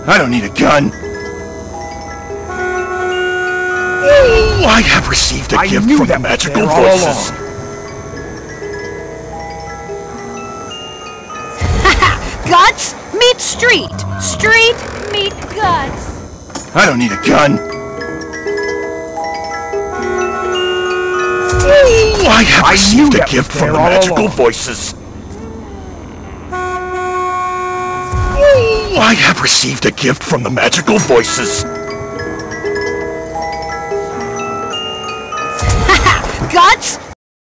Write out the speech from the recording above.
I don't need a gun. Oh, I have received a gift from the magical voices. Guts meet street. Street meet guts. I don't need a gun. Oh, I have received a gift from the magical voices. Oh, I have received a gift from the magical voices. Guts